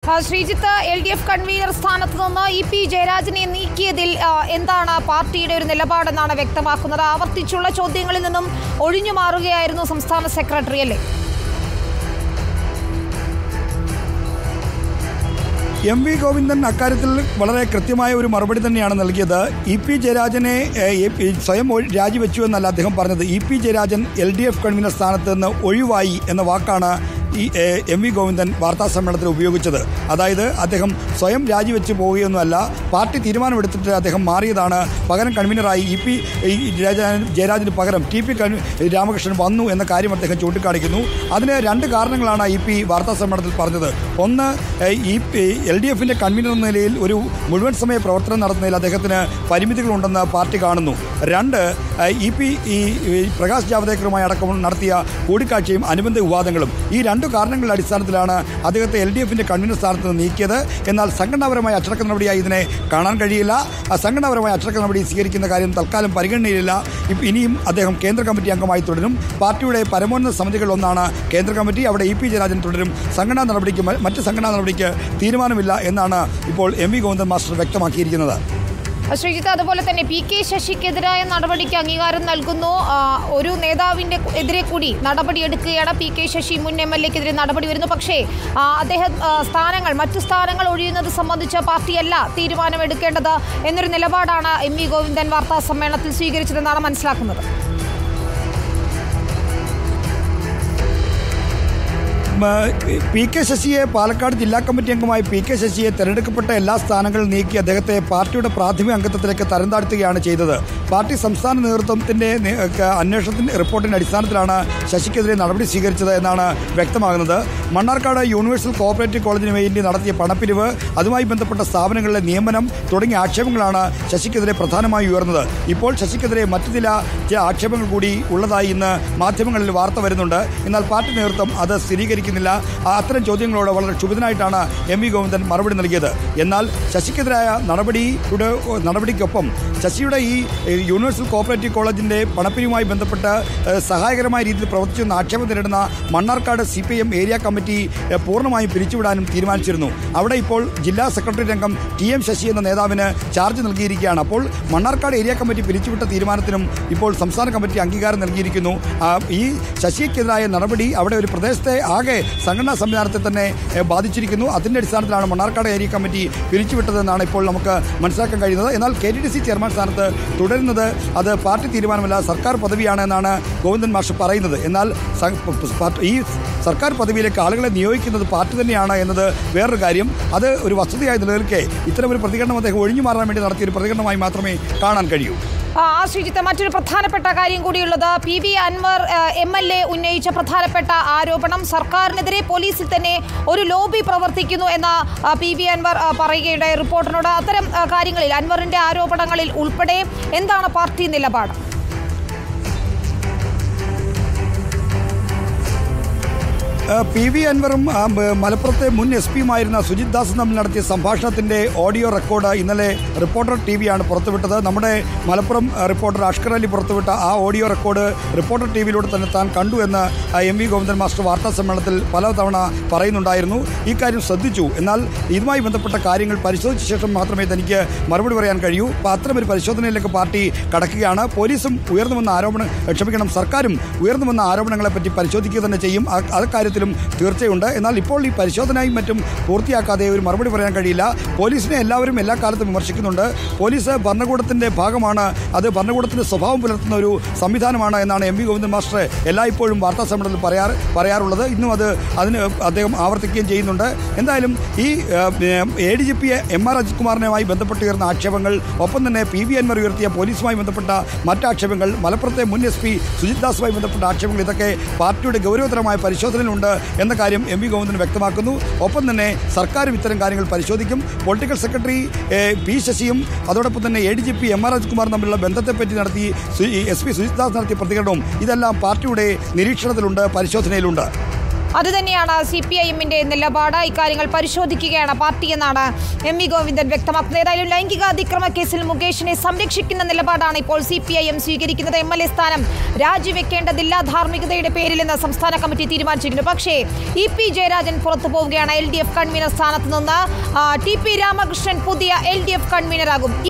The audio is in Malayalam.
ശ്രീജിത്ത്, LDF കൺവീനർ സ്ഥാനത്ത് നിന്ന് EP ജയരാജനെ നീക്കിയതിൽ എന്താണ് പാർട്ടിയുടെ ഒരു നിലപാടെന്നാണ് വ്യക്തമാക്കുന്നത്? ആവർത്തിച്ചുള്ള ചോദ്യങ്ങളിൽ നിന്നും ഒഴിഞ്ഞു മാറുകയായിരുന്നു സംസ്ഥാന സെക്രട്ടറി അല്ലേ? MV ഗോവിന്ദൻ അക്കാര്യത്തിൽ വളരെ കൃത്യമായ ഒരു മറുപടി തന്നെയാണ് നൽകിയത്. EP ജയരാജനെ സ്വയം രാജിവെച്ചു എന്നല്ല അദ്ദേഹം പറഞ്ഞത്. EP ജയരാജൻ LDF കൺവീനർ സ്ഥാനത്ത് നിന്ന് ഒഴിവായി എന്ന വാക്കാണ് ഈ MV ഗോവിന്ദൻ വാർത്താസമ്മേളനത്തിൽ ഉപയോഗിച്ചത്. അതായത് അദ്ദേഹം സ്വയം രാജിവെച്ച് പോവുകയൊന്നുമല്ല, പാർട്ടി തീരുമാനമെടുത്തിട്ട് അദ്ദേഹം മാറിയതാണ്. പകരം കൺവീനറായി EP ജയരാജന് പകരം TP രാമകൃഷ്ണൻ വന്നു എന്ന കാര്യം അദ്ദേഹം ചൂണ്ടിക്കാണിക്കുന്നു. അതിന് രണ്ട് കാരണങ്ങളാണ് EP വാർത്താസമ്മേളനത്തിൽ പറഞ്ഞത്. ഒന്ന്, ഈ LDFന്റെ കൺവീനർ എന്ന നിലയിൽ ഒരു മുഴുവൻ സമയ പ്രവർത്തനം നടത്തുന്നതിൽ അദ്ദേഹത്തിന് പരിമിതികളുണ്ടെന്ന് പാർട്ടി കാണുന്നു. രണ്ട്, EP പ്രകാശ് ജാവ്ദേക്കറുമായി അടക്കം നടത്തിയ കൂടിക്കാഴ്ചയും അനുബന്ധ വിവാദങ്ങളും. ഈ രണ്ട് കാരണങ്ങളുടെ അടിസ്ഥാനത്തിലാണ് അദ്ദേഹത്തെ LDFന്റെ കൺവീനർ സ്ഥാനത്ത് നിന്ന് നീക്കിയത്. എന്നാൽ സംഘടനാപരമായ അച്ചടക്ക നടപടിയായി ഇതിനെ കാണാൻ കഴിയില്ല. സംഘടനാപരമായ അച്ചടക്ക നടപടി സ്വീകരിക്കുന്ന കാര്യം തൽക്കാലം പരിഗണനയിലില്ല. ഇനിയും അദ്ദേഹം കേന്ദ്ര കമ്മിറ്റി അംഗമായി തുടരും. പാർട്ടിയുടെ പരമോന്നത സമിതികളിലൊന്നാണ് കേന്ദ്ര കമ്മിറ്റി. അവിടെ EP ജയരാജൻ തുടരും. മറ്റ് സംഘടനാ നടപടിക്ക് തീരുമാനമില്ല എന്നാണ് ഇപ്പോൾ MV ഗോവിന്ദൻ മാസ്റ്റർ വ്യക്തമാക്കിയിരിക്കുന്നത്. ശ്രീജിത്ത്, അതുപോലെ തന്നെ PK ശശിക്കെതിരായ നടപടിക്ക് അംഗീകാരം നൽകുന്നു. ഒരു നേതാവിൻ്റെ എതിരെ കൂടി നടപടിയെടുക്കുകയാണ്. PK ശശി മുൻ MLAക്കെതിരെ നടപടി വരുന്നു. പക്ഷേ അദ്ദേഹം മറ്റു സ്ഥാനങ്ങൾ ഒഴിയുന്നത് സംബന്ധിച്ച് പാർട്ടിയല്ല തീരുമാനമെടുക്കേണ്ടത് എന്നൊരു നിലപാടാണ് MV ഗോവിന്ദൻ വാർത്താ സമ്മേളനത്തിൽ സ്വീകരിച്ചതെന്നാണ് മനസ്സിലാക്കുന്നത്. PK ശശിയെ പാലക്കാട് ജില്ലാ കമ്മിറ്റി അംഗമായി PK ശശിയെ തെരഞ്ഞെടുക്കപ്പെട്ട എല്ലാ സ്ഥാനങ്ങളും നീക്കി അദ്ദേഹത്തെ പാർട്ടിയുടെ പ്രാഥമിക അംഗത്വത്തിലേക്ക് തരം താഴ്ത്തുകയാണ് ചെയ്തത്. പാർട്ടി സംസ്ഥാന നേതൃത്വത്തിന്റെ അന്വേഷണത്തിന്റെ റിപ്പോർട്ടിന്റെ അടിസ്ഥാനത്തിലാണ് ശശിക്കെതിരെ നടപടി സ്വീകരിച്ചത് എന്നാണ് വ്യക്തമാകുന്നത്. മണ്ണാർക്കാട് യൂണിവേഴ്സൽ കോഓപ്പറേറ്റീവ് കോളേജിന് വേണ്ടി നടത്തിയ പണപ്പിരിവ്, അതുമായി ബന്ധപ്പെട്ട സ്ഥാപനങ്ങളിലെ നിയമനം തുടങ്ങിയ ആക്ഷേപങ്ങളാണ് ശശിക്കെതിരെ പ്രധാനമായി ഉയർന്നത്. ഇപ്പോൾ ശശിക്കെതിരെ മറ്റു ചില ആക്ഷേപങ്ങൾ കൂടി ഉള്ളതായി ഇന്ന് മാധ്യമങ്ങളിൽ വാർത്ത വരുന്നുണ്ട്. എന്നാൽ പാർട്ടി നേതൃത്വം അത് സ്ഥിരീകരിക്കുന്നില്ല. അത്തരം ചോദ്യങ്ങളോട് വളരെ ക്ഷുഭിതനായിട്ടാണ് MV ഗോവിന്ദൻ മറുപടി നൽകിയത്. എന്നാൽ ശശിക്കെതിരായ നടപടിക്കൊപ്പം ശശിയുടെ ഈ യൂണിവേഴ്സൽ കോഓപ്പറേറ്റീവ് കോളേജിന്റെ പണപ്പിരിവുമായി ബന്ധപ്പെട്ട് സഹായകരമായ രീതിയിൽ പ്രവർത്തിച്ചെന്ന് ആക്ഷേപം നേരിടുന്ന മണ്ണാർക്കാട് CPM ഏരിയ കമ്മിറ്റി പൂർണ്ണമായും പിരിച്ചുവിടാനും തീരുമാനിച്ചിരുന്നു. അവിടെ ഇപ്പോൾ ജില്ലാ സെക്രട്ടറി അംഗം TM ശശി എന്ന നേതാവിന് ചാർജ് നൽകിയിരിക്കുകയാണ്. അപ്പോൾ മണ്ണാർക്കാട് ഏരിയ കമ്മിറ്റി പിരിച്ചുവിട്ട തീരുമാനത്തിനും ഇപ്പോൾ സംസ്ഥാന കമ്മിറ്റി അംഗീകാരം നൽകിയിരിക്കുന്നു. ഈ ശശിക്കെതിരായ നടപടി അവിടെ ഒരു പ്രദേശത്തെ ആകെ സംഘടനാ സംവിധാനത്തെ തന്നെ ബാധിച്ചിരിക്കുന്നു. അതിന്റെ അടിസ്ഥാനത്തിലാണ് മണ്ണാർക്കാട് ഏരിയ കമ്മിറ്റി പിരിച്ചുവിട്ടതെന്നാണ് ഇപ്പോൾ നമുക്ക് മനസ്സിലാക്കാൻ കഴിയുന്നത്. എന്നാൽ KTDC ചെയർമാൻ സ്ഥാനത്ത് തുടരുന്നത് അത് പാർട്ടി തീരുമാനമല്ല, സർക്കാർ പദവിയാണ് എന്നാണ് ഗോവിന്ദൻ മാഷ് പറയുന്നത്. എന്നാൽ ഈ സർക്കാർ പദവിയിലേക്ക് ആളുകളെ നിയോഗിക്കുന്നത് പാർട്ടി തന്നെയാണ് എന്നത് വേറൊരു കാര്യം. അത് ഒരു വസ്തുതയായി നിലനിൽക്കെ ഇത്തരമൊരു പ്രതികരണം അദ്ദേഹം ഒഴിഞ്ഞു മാറാൻ വേണ്ടി നടത്തിയൊരു പ്രതികരണമായി മാത്രമേ കാണാൻ കഴിയൂ. ശ്രീജിത്ത്, മറ്റൊരു പ്രധാനപ്പെട്ട കാര്യം കൂടിയുള്ളത് PV അൻവർ MLA ഉന്നയിച്ച പ്രധാനപ്പെട്ട ആരോപണം സർക്കാരിനെതിരെ പോലീസിൽ തന്നെ ഒരു ലോബി പ്രവർത്തിക്കുന്നു എന്ന PV അൻവർ പറയുകയുണ്ടായ റിപ്പോർട്ടിനോട്. അത്തരം കാര്യങ്ങളിൽ അൻവറിന്റെ ആരോപണങ്ങളിൽ ഉൾപ്പെടെ എന്താണ് പാർട്ടി നിലപാട്? PV അൻവറും മലപ്പുറത്തെ മുൻ SP-യുമായിരുന്ന സുജിത് ദാസും തമ്മിൽ നടത്തിയ സംഭാഷണത്തിന്റെ ഓഡിയോ റെക്കോർഡ് ഇന്നലെ റിപ്പോർട്ടർ TV-യാണ് പുറത്തുവിട്ടത്. നമ്മുടെ മലപ്പുറം റിപ്പോർട്ടർ അഷ്കർ അലി പുറത്തുവിട്ട ആ ഓഡിയോ റെക്കോർഡ് റിപ്പോർട്ടർ TV-യിലൂടെ തന്നെ താൻ കണ്ടു എന്ന് MV ഗോവിന്ദൻ മാസ്റ്റർ വാർത്താ സമ്മേളനത്തിൽ പലതവണ പറയുന്നുണ്ടായിരുന്നു. ഈ കാര്യം ശ്രദ്ധിച്ചു. എന്നാൽ ഇതുമായി ബന്ധപ്പെട്ട കാര്യങ്ങൾ പരിശോധിച്ച ശേഷം മാത്രമേ തനിക്ക് മറുപടി പറയാൻ കഴിയൂ. അത്തരമൊരു പരിശോധനയിലേക്ക് പാർട്ടി കടക്കുകയാണ്. പോലീസും സർക്കാരും ഉയർന്നു വന്ന ആരോപണങ്ങളെപ്പറ്റി പരിശോധിക്കുക തന്നെ ചെയ്യും. അക്കാര്യത്തിൽ തീർച്ചയുണ്ട്. എന്നാൽ ഇപ്പോൾ ഈ പരിശോധനയും മറ്റും പൂർത്തിയാക്കാതെ ഒരു മറുപടി പറയാൻ കഴിയില്ല. പോലീസിനെ എല്ലാവരും എല്ലാ കാലത്തും വിമർശിക്കുന്നുണ്ട്. പോലീസ് ഭരണകൂടത്തിന്റെ ഭാഗമാണ്, അത് ഭരണകൂടത്തിന്റെ സ്വഭാവം പുലർത്തുന്ന ഒരു സംവിധാനമാണ് എന്നാണ് MV ഗോവിന്ദൻ മാസ്റ്റർ എല്ലായ്പ്പോഴും വാർത്താ സമ്മേളനത്തിൽ പറയാറുള്ളത്. ഇന്നും അതിന് അദ്ദേഹം ആവർത്തിക്കുകയും ചെയ്യുന്നുണ്ട്. എന്തായാലും ഈ ADGP MR അജിത് കുമാറിനുമായി ബന്ധപ്പെട്ട് ഉയർന്ന ആക്ഷേപങ്ങൾ, ഒപ്പം തന്നെ PV അൻവർ ഉയർത്തിയ പോലീസുമായി ബന്ധപ്പെട്ട മറ്റാക്ഷേപങ്ങൾ, മലപ്പുറത്തെ മുൻ SP സുജിത് ദാസുമായി ബന്ധപ്പെട്ട ആക്ഷേപങ്ങൾ, ഇതൊക്കെ പാർട്ടിയുടെ ഗൗരവതരമായ പരിശോധനയിലുണ്ട് എന്ന കാര്യം MV ഗോവിന്ദൻ വ്യക്തമാക്കുന്നു. ഒപ്പം തന്നെ സർക്കാരും ഇത്തരം കാര്യങ്ങൾ പരിശോധിക്കും. പൊളിറ്റിക്കൽ സെക്രട്ടറി P ശശിയും അതോടൊപ്പം തന്നെ ADGP MR അജിത് കുമാറും തമ്മിലുള്ള ബന്ധത്തെപ്പറ്റി നടത്തി SP സുജിത് ദാസ് നടത്തിയ പ്രതികരണവും ഇതെല്ലാം പാർട്ടിയുടെ നിരീക്ഷണത്തിലുണ്ട്, പരിശോധനയിലുണ്ട്. അതുതന്നെയാണ് CPIM-ന്റെ നിലപാട്. ഇക്കാര്യങ്ങൾ പരിശോധിക്കുകയാണ് പാർട്ടി എന്നാണ് MV ഗോവിന്ദൻ വ്യക്തമാക്കുന്നത്. ഏതായാലും ലൈംഗിക അതിക്രമ കേസിൽ മുകേഷിനെ സംരക്ഷിക്കുന്ന നിലപാടാണ് ഇപ്പോൾ CPIM സ്വീകരിക്കുന്നത്. MLA സ്ഥാനം രാജിവെക്കേണ്ടതില്ല ധാർമ്മികതയുടെ പേരിലെന്ന് സംസ്ഥാന കമ്മിറ്റി തീരുമാനിച്ചിരുന്നു. പക്ഷേ EP ജയരാജൻ പുറത്തു പോവുകയാണ്. LDF കൺവീനർ സ്ഥാനത്ത് നിന്ന് TP രാമകൃഷ്ണൻ പുതിയ LDF കൺവീനറാകും.